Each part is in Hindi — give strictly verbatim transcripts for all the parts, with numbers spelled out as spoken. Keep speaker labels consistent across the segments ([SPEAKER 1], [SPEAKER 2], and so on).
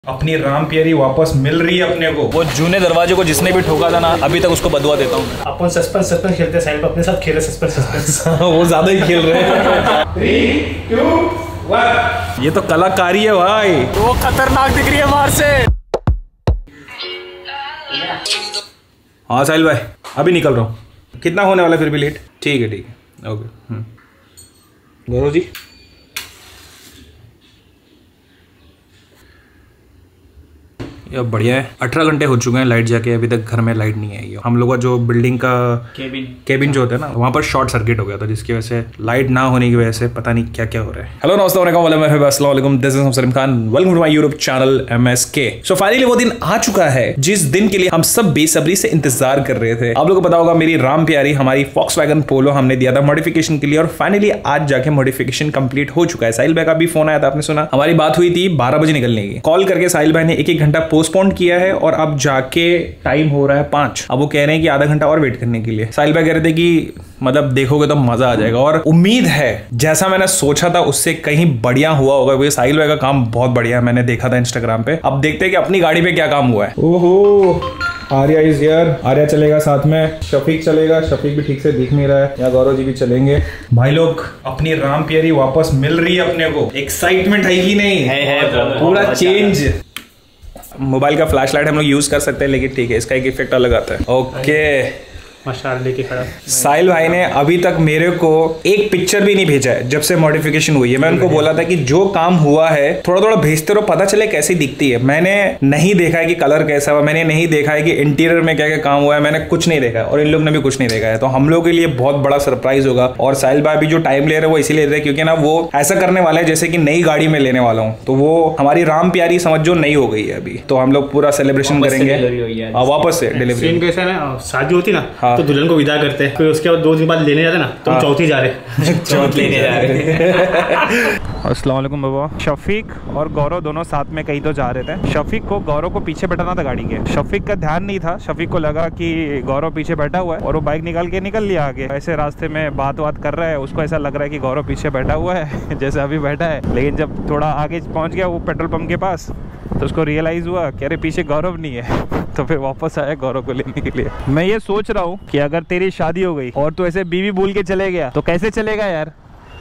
[SPEAKER 1] अपनी राम प्यारी वापस मिल रही है अपने को। वो जूने दरवाजे को जिसने भी ठोका था ना, अभी तक उसको बदुआ देता हूँ।
[SPEAKER 2] अपन सस्पेंस सस्पेंस खेलते हैं, साइड पे अपने साथ खेले सस्पेंस सस्पेंस
[SPEAKER 1] वो ज्यादा ही खेल रहे हैं। Three two one. ये तो कलाकारी है भाई,
[SPEAKER 2] वो खतरनाक दिख रही है बाहर से।
[SPEAKER 1] हाँ साहिल भाई, अभी निकल रहा हूँ। कितना होने वाला फिर भी लेट? ठीक है ठीक है, ओके। गौरव जी, ये बढ़िया है। अठारह घंटे हो चुके हैं लाइट जाके, अभी तक घर में लाइट नहीं आई है। हम लोग का जो बिल्डिंग का
[SPEAKER 2] केबिन
[SPEAKER 1] केबिन जो होता है ना, वहाँ पर शॉर्ट सर्किट हो गया था, जिसकी वजह से लाइट ना होने की वजह से पता नहीं क्या क्या हो रहा है। हेलो नमस्ते, अस्सलाम वालेकुम, this is Salim Khan, welcome to my YouTube channel M S K. So finally वो दिन आ चुका है जिस दिन के लिए हम सब बेसब्री से इंतजार कर रहे थे। आप लोगों को पता होगा, मेरी राम प्यारी हमारी वॉक्सवैगन पोलो हमने दिया था मॉडिफिकेशन के लिए, और फाइनली आज जाके मॉडिफिकेशन कंप्लीट हो चुका है। साहिल भाई का भी फोन आया था, आपने सुना। हमारी बात हुई थी बारह बजे निकलने की। कॉल करके साहिल भाई ने एक एक घंटा पोस्टपोन किया है, और अब जाके टाइम हो रहा है पांच। अब वो कह रहे हैं कि आधा घंटा और वेट करने के लिए। साहिल भाई कह रहे थे कि मतलब देखोगे तो मजा आ जाएगा, और उम्मीद है जैसा मैंने सोचा था उससे कहीं बढ़िया हुआ होगा, क्योंकि साहिल भाई का काम बहुत बढ़िया है, मैंने देखा था इंस्टाग्राम पे। अब देखते हैं कि अपनी गाड़ी पे क्या काम हुआ है। ओहो, आर्या इज हियर। आर्या चलेगा साथ में, शफीक चलेगा। शफीक भी ठीक से दिख नहीं रहा है, या गौरव जी भी चलेंगे। भाई लोग, अपनी राम प्यारी वापस मिल रही है अपने को। एक्साइटमेंट है कि नहीं? है, है, पूरा चेंज। मोबाइल का फ्लैश लाइट हम लोग यूज कर सकते हैं, लेकिन ठीक है, इसका एक इफेक्ट अलग आता है। ओके,
[SPEAKER 2] मशाल लेके खड़ा।
[SPEAKER 1] साहिल भाई ने अभी तक मेरे को एक पिक्चर भी नहीं भेजा है जब से मॉडिफिकेशन हुई है। मैं उनको बोला था कि जो काम हुआ है थोड़ा थोड़ा भेजते रहो, पता चले कैसी दिखती है। मैंने नहीं देखा है कि कलर कैसा हुआ, मैंने नहीं देखा है कि इंटीरियर में क्या क्या काम हुआ है, मैंने कुछ नहीं देखा है, और इन लोग ने भी कुछ नहीं देखा है। तो हम लोग के लिए बहुत बड़ा सरप्राइज होगा। और साहिल भाई भी जो टाइम ले रहे हैं वो इसीलिए ले रहे हैं क्योंकि ना वो ऐसा करने वाला है जैसे कि नई गाड़ी में लेने वाला हूँ। तो वो हमारी राम प्यारी समझ जो नई हो गई है अभी, तो हम लोग पूरा सेलिब्रेशन करेंगे। वापस से डिलीवरी
[SPEAKER 2] कैसा ना, शादी होती ना तो दुल्हन को विदा करते हैं, फिर उसके बाद दो दिन बाद लेने जाते ना, तो हम चौथी जा रहे चौथी लेने जा रहे।
[SPEAKER 1] अस्सलाम वालेकुम बाबा। शफीक और गौरव दोनों साथ में कहीं तो जा रहे थे। शफीक को गौरव को पीछे बैठाना था गाड़ी के। शफीक का ध्यान नहीं था, शफीक को लगा कि गौरव पीछे बैठा हुआ है, और वो बाइक निकाल के निकल लिया आगे। ऐसे रास्ते में बात बात कर रहा है, उसको ऐसा लग रहा है कि गौरव पीछे बैठा हुआ है जैसे अभी बैठा है। लेकिन जब थोड़ा आगे पहुंच गया वो पेट्रोल पंप के पास, तो उसको रियलाइज हुआ कि अरे पीछे गौरव नहीं है तो फिर वापस आया गौरव को लेने के लिए। मैं ये सोच रहा हूँ कि अगर तेरी शादी हो गई और तू ऐसे बीवी भूल के चले गया तो कैसे चलेगा यार?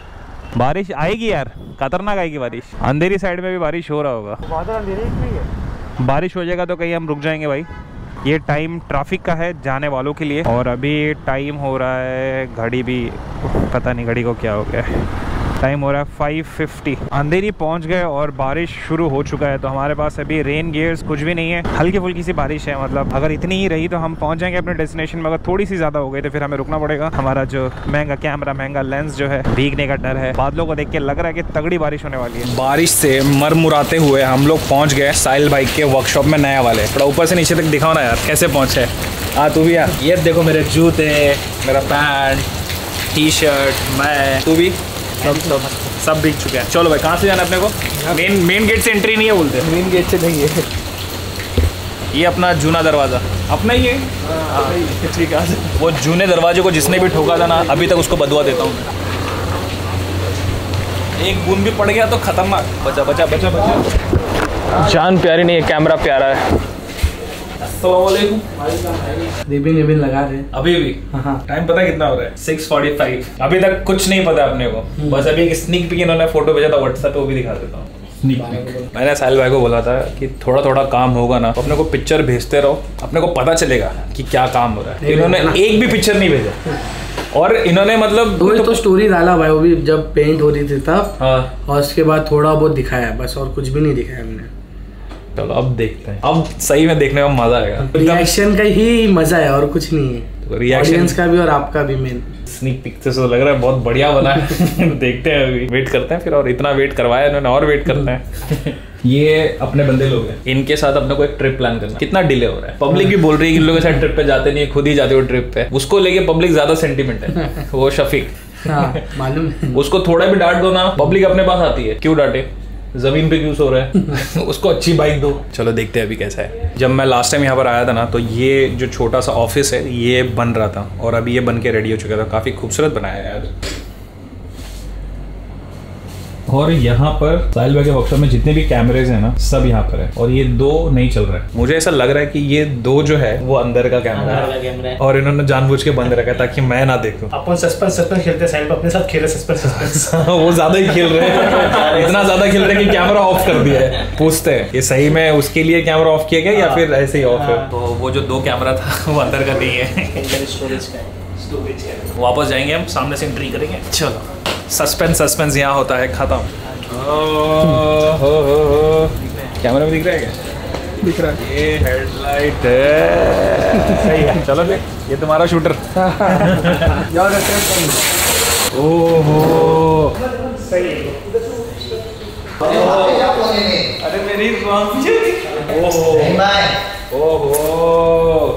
[SPEAKER 1] बारिश आएगी यार, खतरनाक आएगी बारिश। अंधेरी साइड में भी बारिश हो रहा होगा।
[SPEAKER 2] बादल अंधेरे ही है।
[SPEAKER 1] बारिश हो जाएगा तो कहीं हम रुक जाएंगे भाई। ये टाइम ट्रैफिक का है जाने वालों के लिए, और अभी टाइम हो रहा है, घड़ी भी पता नहीं घड़ी को क्या हो गया है, टाइम हो रहा है फाइव फिफ्टी। अंधेरी पहुंच गए और बारिश शुरू हो चुका है। तो हमारे पास अभी रेन गियर्स कुछ भी नहीं है, हल्की फुल्की सी बारिश है। मतलब अगर इतनी ही रही तो हम पहुंच जाएंगे अपने डेस्टिनेशन में। अगर थोड़ी सी ज्यादा हो गई तो फिर हमें रुकना पड़ेगा। हमारा जो महंगा कैमरा, महंगा लेंस जो है, भीगने का डर है। बादलों को देख के लग रहा है कि तगड़ी बारिश होने वाली है। बारिश से मरमुराते हुए हम लोग पहुंच गए साहिल भाई के वर्कशॉप में, नया वाले। थोड़ा ऊपर से नीचे तक दिखाओ ना यार, कैसे पहुंचे। हाँ तू भी यार, ये देखो मेरे जूते, मेरा पैंट, टी शर्ट, मैं, तू भी, सब सब सब बिक चुके हैं। चलो भाई, कहाँ से जाना है अपने को? मेन मेन गेट से एंट्री नहीं है बोलते?
[SPEAKER 2] मेन गेट से नहीं है,
[SPEAKER 1] ये अपना जूना दरवाजा अपना ही है।
[SPEAKER 2] ठीक है,
[SPEAKER 1] वो जूने दरवाजे को जिसने भी ठोका था ना, अभी तक उसको बदुआ देता हूँ। एक बूंद भी पड़ गया तो खतरनाक। बचा बचा बचा बचा। जान प्यारी नहीं है, कैमरा प्यारा है।
[SPEAKER 2] रिबिन रिबिन लगा रहे
[SPEAKER 1] अभी भी। टाइम पता है कितना हो रहा है? Six forty five. अभी तक कुछ नहीं पता अपने को, बस अभी एक स्नीक पीक इन्होंने फोटो भेजा था व्हाट्सएप पे, वो भी दिखा देता हूँ। मैंने साहिल भाई को बोला था कि थोड़ा थोड़ा काम होगा ना तो अपने को पिक्चर भेजते रहो, अपने को पता चलेगा कि क्या काम हो रहा है। इन्होंने एक भी पिक्चर नहीं भेजा, और इन्होंने मतलब
[SPEAKER 2] वो तो, तो स्टोरी डाला भाई, वो भी जब पेंट हो रही थी तब।
[SPEAKER 1] हाँ,
[SPEAKER 2] और उसके बाद थोड़ा बहुत दिखाया बस, और कुछ भी नहीं दिखाया हमने।
[SPEAKER 1] चलो अब देखते हैं, अब सही में देखने में मजा आएगा।
[SPEAKER 2] रिएक्शन का ही मजा है और कुछ नहीं है,
[SPEAKER 1] तो रिएक्शन
[SPEAKER 2] का भी और आपका भी। मेन
[SPEAKER 1] स्नीक पिक से तो लग रहा है बहुत बढ़िया बना है। देखते हैं, अभी वेट करते हैं फिर, और इतना वेट करवाया इन्होंने, और वेट करते हैं। ये अपने बंदे लोग हैं, इनके साथ अपने को एक ट्रिप प्लान करना। कितना डिले हो रहा है, पब्लिक भी बोल रही है कि इन लोगों के साथ ट्रिप पे जाते नहीं, खुद ही जाते हो ट्रिप पे। उसको लेके पब्लिक ज्यादा सेंटीमेंट है। वो शफीक,
[SPEAKER 2] मालूम,
[SPEAKER 1] उसको थोड़ा भी डांट दो ना, पब्लिक अपने पास आती है। क्यों डांटे, जमीन पे क्यों सो रहा है? उसको अच्छी बाइक दो। चलो देखते हैं अभी कैसा है। जब मैं लास्ट टाइम यहाँ पर आया था ना, तो ये जो छोटा सा ऑफिस है ये बन रहा था, और अभी ये बन के रेडी हो चुका था। काफी खूबसूरत बनाया है यार। और यहाँ पर साहिल भाई के वर्कशॉप में जितने भी कैमरेज हैं ना सब यहाँ पर है और ये दो नहीं चल रहा है। मुझे ऐसा लग रहा है कि ये दो जो है वो अंदर का कैमरा है और इन्होंने जानबूझ के बंद रखा है ताकि मैं ना देखूं।
[SPEAKER 2] अपन सस्पेंस सस्पेंस खेलते हैं, साहिल भाई अपने साथ खेल रहे सस्पेंस सस्पेंस।
[SPEAKER 1] वो ज्यादा ही खेल रहे हैं, इतना ज्यादा खेल रहे हैं कि कैमरा ऑफ कर दिया है। पूछते हैं ये सही में उसके लिए कैमरा ऑफ किया गया या फिर ऐसे ही ऑफ है? तो वो जो दो कैमरा था वो अंदर का नहीं है,
[SPEAKER 2] स्टोरेज का स्टोरेज का।
[SPEAKER 1] वापस जाएंगे हम, सामने से एंट्री करेंगे। चलो सस्पेंस सस्पेंस यहाँ होता है खत्म। कैमरा में दिख रहा है क्या?
[SPEAKER 2] दिख रहा है,
[SPEAKER 1] ये हेडलाइट है। सही है, चलो फिर ये तुम्हारा शूटर। ओहो
[SPEAKER 2] सही है।
[SPEAKER 1] अरे मेरी ओहो ओहो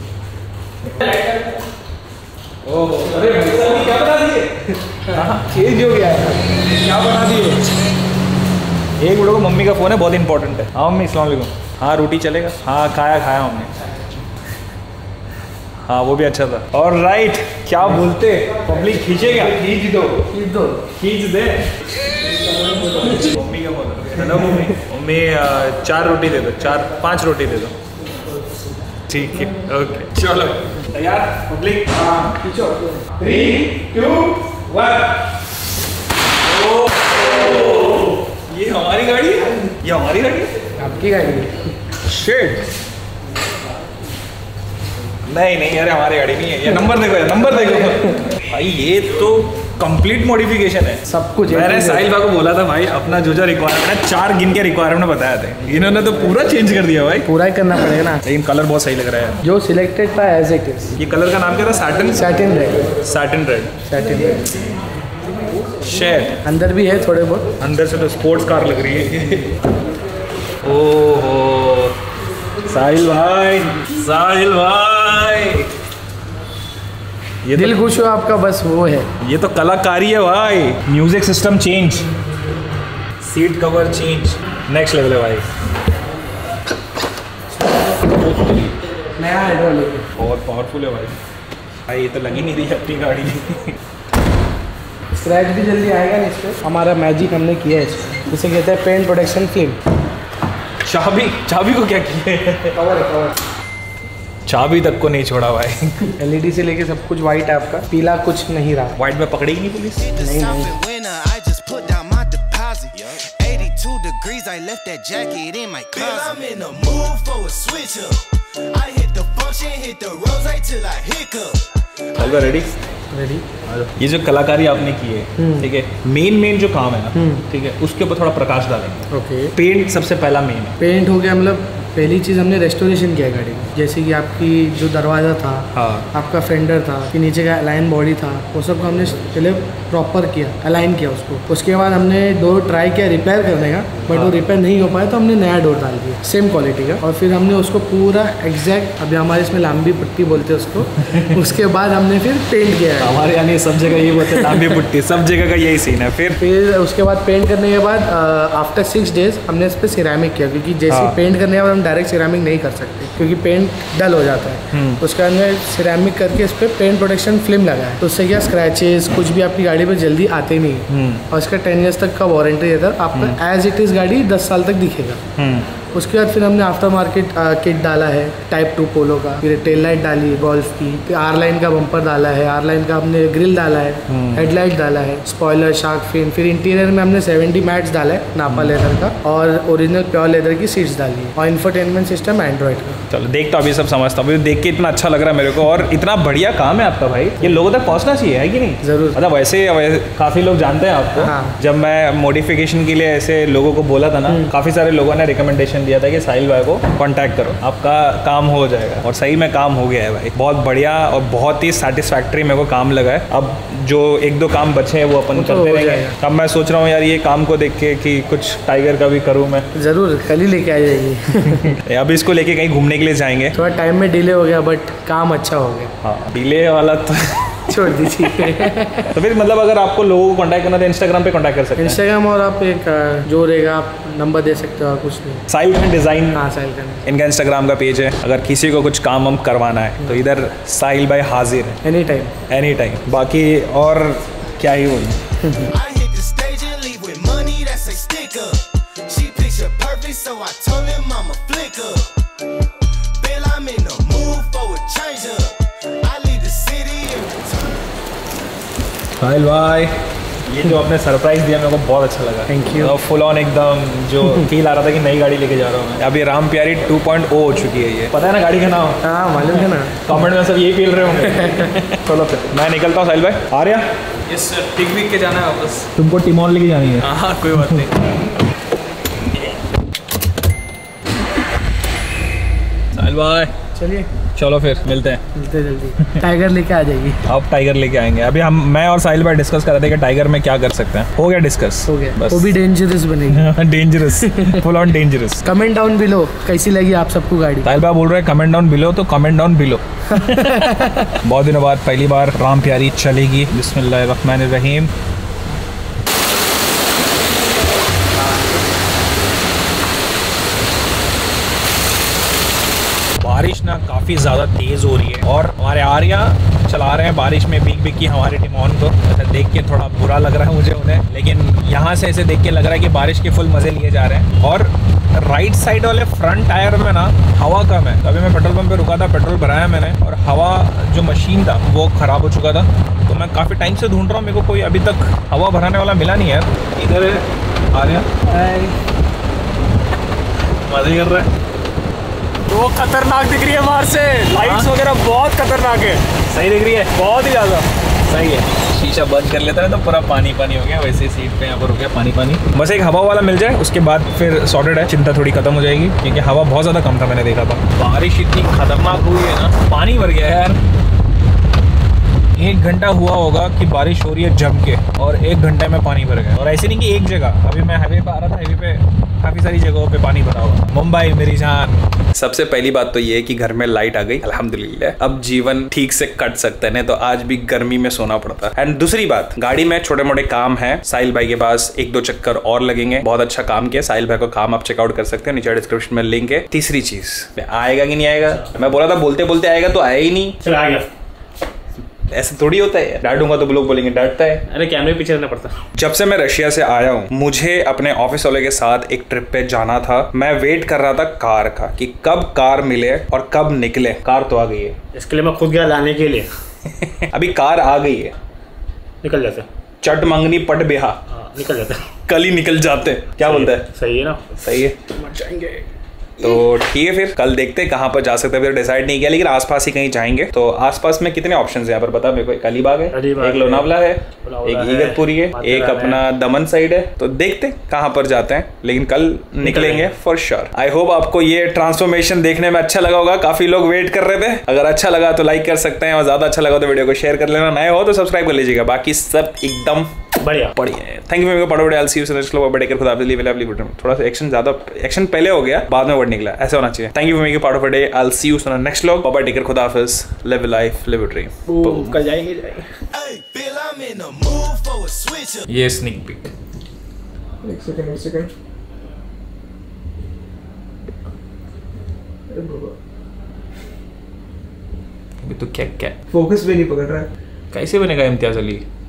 [SPEAKER 1] ओहो, अरे क्या बना दिए? चेंज हो गया है, क्या बना दिए? एक मिनट को, मम्मी का फ़ोन है, बहुत इंपॉर्टेंट है। हाँ मम्मी, अस्सलाम वालेकुम। हाँ रोटी चलेगा? हाँ खाया खाया हमने। हाँ वो भी अच्छा था। और राइट, क्या बोलते, पब्लिक खींचेगा? खींच दो खींच दो खींच दे। मम्मी का बोलो, हेलो मम्मी। मम्मी चार रोटी दे दो, चार पाँच रोटी दे दो। ठीक है, ओके चलो तैयार पब्लिक? हाँ खींचो। Three two one. ये हमारी गाड़ी है, ये हमारी गाड़ी है,
[SPEAKER 2] आपकी गाड़ी है।
[SPEAKER 1] शिट, नहीं नहीं अरे हमारी गाड़ी नहीं है। ये नंबर देखो, ये नंबर देखो भाई, ये तो कंप्लीट मॉडिफिकेशन है सब कुछ। मैंने साहिल भाई को बोला था भाई अपना जो जो रिक्वायरमेंट है, चार गिन के रिक्वायरमेंट बताया थे, इन्होंने तो पूरा चेंज कर दिया भाई।
[SPEAKER 2] पूरा ही करना पड़ेगा ना,
[SPEAKER 1] लेकिन कलर बहुत सही लग रहा है
[SPEAKER 2] जो सिलेक्टेड था एज इट इज।
[SPEAKER 1] ये कलर का नाम क्या था? Satin
[SPEAKER 2] satin red.
[SPEAKER 1] Satin red
[SPEAKER 2] satin red
[SPEAKER 1] shade
[SPEAKER 2] अंदर भी है थोड़े बहुत।
[SPEAKER 1] अंदर से तो स्पोर्ट्स कार लग रही है। ओहो साहिल भाई, साहिल भाई, ये
[SPEAKER 2] दिल खुश हो आपका, बस वो है।
[SPEAKER 1] ये तो कलाकारी है भाई। Music system change, seat cover change, next level है भाई।
[SPEAKER 2] नया हाइड्रोलिक
[SPEAKER 1] बहुत पावरफुल है भाई। भाई ये तो लगी नहीं रही अपनी गाड़ी।
[SPEAKER 2] स्क्रैच भी जल्दी आएगा ना इस पर। हमारा मैजिक हमने किया है इसमें, इसे कहते हैं पेंट प्रोटेक्शन फिल्म।
[SPEAKER 1] चाबी, चाबी को क्या किया है?
[SPEAKER 2] कवर है, कवर।
[SPEAKER 1] चाबी तक को नहीं छोड़ा भाई।
[SPEAKER 2] एलईडी से लेके सब कुछ वाइट है आपका, पीला कुछ नहीं रहा।
[SPEAKER 1] वाइट में पकड़ेगी नहीं पुलिस?
[SPEAKER 2] नहीं नहीं।
[SPEAKER 1] Ready
[SPEAKER 2] ready.
[SPEAKER 1] ये जो कलाकारी आपने की है, ठीक है, मेन मेन जो काम है ना, ठीक है, उसके ऊपर थोड़ा प्रकाश डालेंगे।
[SPEAKER 2] ओके।
[SPEAKER 1] पेंट सबसे पहला मेन है।
[SPEAKER 2] पेंट हो गया, मतलब पहली चीज़ हमने रेस्टोरेशन किया गाड़ी में, जैसे कि आपकी जो दरवाज़ा था,
[SPEAKER 1] हाँ,
[SPEAKER 2] आपका फेंडर था, कि नीचे का अलाइन बॉडी था, वो सब हमने पहले प्रॉपर किया, अलाइन किया उसको। उसके बाद हमने डोर ट्राई किया रिपेयर करने का, बट हाँ, वो रिपेयर नहीं हो पाया, तो हमने नया डोर डाल दिया सेम क्वालिटी का। और फिर हमने उसको पूरा एग्जैक्ट, अभी हमारे इसमें लांबी पट्टी बोलते हैं उसको। उसके बाद हमने फिर पेंट किया है।
[SPEAKER 1] हमारे यानी सब जगह ये बोलते हैं लांबी पट्टी, सब जगह का यही सीन है। फिर
[SPEAKER 2] फिर उसके बाद पेंट करने के बाद आफ्टर सिक्स डेज हमने इस पर सिरेमिक किया, क्योंकि जैसे हाँ, पेंट करने के बाद हम डायरेक्ट सिरेमिक नहीं कर सकते क्योंकि पेंट डल हो जाता है। उसके बाद में सिरेमिक करके इस पर पेंट प्रोटेक्शन फिल्म लगाया, तो उससे क्या स्क्रैचेस कुछ भी आपकी गाड़ी पे जल्दी आते नहीं। और इसका टेन ईयर्स तक का वारंटी रहता है आपका, एज इट इज़ गाड़ी दस साल तक दिखेगा। उसके बाद फिर हमने आफ्टर मार्केट किट डाला है टाइप टू पोलो का, फिर टेल लाइट डाली है गोल्फ की, फिर आर लाइन का बम्पर डाला है, आर लाइन का हमने ग्रिल डाला है, हेडलाइट डाला है, स्पॉयलर, शार्क फिन, फिर इंटीरियर में हमने सेवेंटी मैट्स डाला है नापा लेदर का, और ओरिजिनल प्योर लेदर की सीट्स डाली है, और इंफोटेनमेंट सिस्टम एंड्रॉइड का।
[SPEAKER 1] चलो देख तो अभी सब समझता हूँ, देख के इतना अच्छा लग रहा है मेरे को, और इतना बढ़िया काम है आपका भाई, ये लोगों तक पहुँचना चाहिए, है कि नहीं?
[SPEAKER 2] जरूर।
[SPEAKER 1] मतलब वैसे काफ़ी लोग जानते हैं आपको।
[SPEAKER 2] हाँ।
[SPEAKER 1] जब मैं मॉडिफिकेशन के लिए ऐसे लोगों को बोला था ना, काफ़ी सारे लोगों ने रिकमेंडेशन दिया था कि साहिल भाई को कांटेक्ट करो, आपका काम हो जाएगा, और सही में काम हो गया है भाई, बहुत बढ़िया और बहुत ही सेटिस्फैक्ट्री मेरे को काम लगा है। अब जो एक दो काम बचे हैं वो अपन करते रहेंगे। अब मैं सोच रहा हूँ यार ये काम को देख के कि कुछ टाइगर का भी करूँ मैं।
[SPEAKER 2] जरूर, कल ही लेके आ जाएगी।
[SPEAKER 1] अब इसको लेके कहीं घूमने के लिए जाएंगे।
[SPEAKER 2] थोड़ा टाइम में डिले हो गया बट काम अच्छा हो गया।
[SPEAKER 1] हाँ डिले वाला तो
[SPEAKER 2] छोड़ दीजिए।
[SPEAKER 1] तो फिर मतलब अगर आपको लोगों को कांटेक्ट करना है तो इंस्टाग्राम पे कांटेक्ट कर सकते हैं।
[SPEAKER 2] इंस्टाग्राम, और आप एक जो रहेगा आप नंबर दे सकते हो, कुछ नहीं।
[SPEAKER 1] साहिल खान डिज़ाइन,
[SPEAKER 2] हाँ साहिल खान, इनका
[SPEAKER 1] इंस्टाग्राम का पेज है। अगर किसी को कुछ काम हम करवाना है तो इधर साहिल भाई हाजिर है
[SPEAKER 2] एनी टाइम,
[SPEAKER 1] एनी टाइम। बाकी और क्या ही बोलूं। साहिल भाई, ये जो आपने सरप्राइज दिया मेरे को बहुत अच्छा लगा।
[SPEAKER 2] Thank you.
[SPEAKER 1] फुल ऑन एकदम जो फील आ रहा था कि नई गाड़ी लेके जा रहा हूँ मैं। अभी राम प्यारी टू पॉइंट ओ हो चुकी है ये, पता है ना गाड़ी का नाम?
[SPEAKER 2] हाँ मालूम है ना।
[SPEAKER 1] कमेंट में सब यही फील रहे होंगे। चलो फिर मैं निकलता हूँ साहिल भाई। आ रहा
[SPEAKER 3] इस टिक वीक के जाना है वापस।
[SPEAKER 1] तुमको टिमोन लेके जानी है?
[SPEAKER 3] हाँ कोई बात नहीं।
[SPEAKER 1] साहिल भाई
[SPEAKER 2] चलिए
[SPEAKER 1] चलो फिर मिलते हैं।
[SPEAKER 2] मिलते जल्दी। टाइगर लेके आ जाएगी।
[SPEAKER 1] अब टाइगर लेके आएंगे। अभी हम मैं और साहिल भाई डिस्कस कर रहे थे कि टाइगर में क्या कर सकते हैं। हो गया डिस्कस,
[SPEAKER 2] हो गया।
[SPEAKER 1] बस।
[SPEAKER 2] वो भी डेंजरस बनेगी।
[SPEAKER 1] Dangerous, full on dangerous.
[SPEAKER 2] Comment down below कैसी लगी आप सबको गाड़ी।
[SPEAKER 1] साहिल भाई बोल रहे हैं कमेंट डाउन बिलो, तो कमेंट डाउन बिलो। बहुत दिनों बाद पहली बार राम प्यारी चलेगी। बिस्मिल्लाहिर्रहमानिर्रहीम। बारिश ना काफ़ी ज़्यादा तेज़ हो रही है और हमारे आर्या चला रहे हैं बारिश में भीग भीग की हमारे टिमोन को। ऐसा देख के थोड़ा बुरा लग रहा है मुझे उन्हें, लेकिन यहाँ से ऐसे देख के लग रहा है कि बारिश के फुल मज़े लिए जा रहे हैं। और राइट साइड वाले फ्रंट टायर में ना हवा कम है। अभी मैं पेट्रोल पंप पे रुका था, पेट्रोल भराया मैंने, और हवा जो मशीन था वो ख़राब हो चुका था। तो मैं काफ़ी टाइम से ढूंढ रहा हूँ, मेरे को कोई अभी तक हवा भराने वाला मिला नहीं है। इधर आर्या मज़े कर रहा है।
[SPEAKER 3] वो खतरनाक दिख रही है बाहर से, लाइट्स वगैरह बहुत खतरनाक है।
[SPEAKER 1] सही दिख रही है,
[SPEAKER 3] बहुत ही ज़्यादा
[SPEAKER 1] सही है। शीशा बंद कर लेता है तो पूरा पानी पानी हो गया। वैसे सीट पे यहाँ पर हो गया पानी पानी। बस एक हवा वाला मिल जाए, उसके बाद फिर सॉर्टेड है, चिंता थोड़ी खत्म हो जाएगी, क्योंकि हवा बहुत ज़्यादा कम था मैंने देखा था। बारिश इतनी खतरनाक हुई है ना, पानी भर गया है यार। एक घंटा हुआ होगा कि बारिश हो रही है जम के, और एक घंटे में पानी भर गया। और ऐसे नहीं कि एक जगह, अभी मैं हाईवे पे आ रहा था, हाईवे पे काफ़ी सारी जगहों पे पानी भरा हुआ। मुंबई मेरी जान। सबसे पहली बात तो ये है कि घर में लाइट आ गई, अल्हम्दुलिल्लाह। अब जीवन ठीक से कट सकते हैं, नहीं तो आज भी गर्मी में सोना पड़ता है। एंड दूसरी बात, गाड़ी में छोटे मोटे काम है, साहिल भाई के पास एक दो चक्कर और लगेंगे। बहुत अच्छा काम किया साहिल भाई को, काम आप चेकआउट कर सकते हैं, नीचे डिस्क्रिप्शन में लिंक है। तीसरी चीज, आएगा कि नहीं आएगा? मैं बोला था बोलते बोलते आएगा, तो आया ही नहीं।
[SPEAKER 3] चल आ गया।
[SPEAKER 1] ऐसे थोड़ी होता है, डांटूंगा तो लोग बोलेंगे डांटता है।
[SPEAKER 3] अरे कैमरे पीछे रहना पड़ता।
[SPEAKER 1] जब से मैं रशिया से आया हूँ, मुझे अपने ऑफिस वाले के साथ एक ट्रिप पे जाना था। मैं वेट कर रहा था कार का कि कब कार मिले और कब निकले। कार तो आ गई है।
[SPEAKER 3] इसके लिए मैं खुद गया लाने के लिए।
[SPEAKER 1] अभी कार आ गई है।
[SPEAKER 3] निकल जाते।
[SPEAKER 1] चट मंगनी पट बेहा,
[SPEAKER 3] हाँ निकल जाते।
[SPEAKER 1] कल ही निकल जाते। क्या बोलता है?
[SPEAKER 3] सही है ना?
[SPEAKER 1] सही है।
[SPEAKER 3] मर जाएंगे।
[SPEAKER 1] तो ठीक है, फिर कल देखते हैं कहाँ पर जा सकते हैं। फिर डिसाइड नहीं किया, लेकिन आसपास ही कहीं जाएंगे। तो आसपास में कितने ऑप्शन है यहाँ पर बता मेरे को? एक अलीबाग है, एक लोनावला है, एक इगतपुरी है, एक अपना दमन साइड है। तो देखते हैं कहाँ पर जाते हैं, लेकिन कल निकलेंगे फॉर श्योर। आई होप आपको ये ट्रांसफॉर्मेशन देखने में अच्छा लगा होगा। काफी लोग वेट कर रहे थे। अगर अच्छा लगा तो लाइक कर सकते हैं, और ज्यादा अच्छा लगा तो वीडियो को शेयर कर लेना। नए हो तो सब्सक्राइब कर लीजिएगा। बाकी सब एकदम
[SPEAKER 3] बढ़िया
[SPEAKER 1] बढ़िया है। थैंक यू मेरे को पढ़ो एल सी यू बड़े कर खुदा थोड़ा सा एक्शन ज्यादा एक्शन पहले हो गया, बाद में वर्ड निकला, ऐसा होना चाहिए। Thank you for making part of a day. I will see you in the next vlog. Bye take care, खुदा हाफिज़, live life, live a dream.
[SPEAKER 3] कल जाएंगे जाएंगे।
[SPEAKER 1] ये स्नीक पीक।
[SPEAKER 2] एक सेकंड एक सेकंड।
[SPEAKER 1] अभी तो क्या क्या
[SPEAKER 2] फोकस भी नहीं पकड़ रहा है।
[SPEAKER 1] कैसे बनेगा इम्तियाज अली?